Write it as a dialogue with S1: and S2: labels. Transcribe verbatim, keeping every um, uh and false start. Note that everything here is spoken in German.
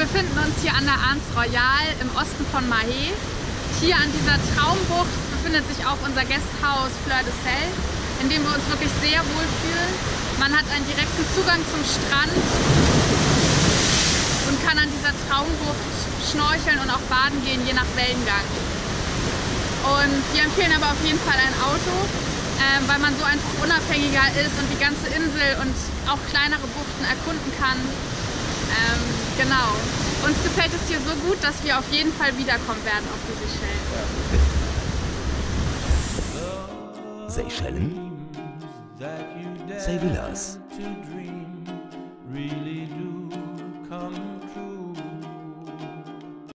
S1: befinden uns hier an der Anse Royale im Osten von Mahé. Hier an dieser Traumbucht befindet sich auch unser Gasthaus Fleur de Sel, in dem wir uns wirklich sehr wohl fühlen. Man hat einen direkten Zugang zum Strand und kann an dieser Traumbucht schnorcheln und auch baden gehen, je nach Wellengang. Und wir empfehlen aber auf jeden Fall ein Auto, äh, weil man so einfach unabhängiger ist und die ganze Insel und auch kleinere Buchten erkunden kann. Ähm, genau. Uns gefällt es hier so gut, dass wir auf jeden Fall wiederkommen werden auf die
S2: Seychellen? Seyvillas.
S3: Really do.